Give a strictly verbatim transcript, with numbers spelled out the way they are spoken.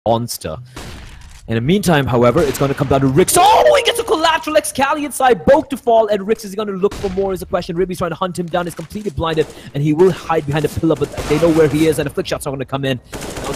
monster. In the meantime, however, it's going to come down to Rix. Oh, he gets a collateral Excali inside, both to fall, and Rix is going to look for more is the question. Ribby's trying to hunt him down, he's completely blinded, and he will hide behind a pillar, but they know where he is, and the flick shots are going to come in.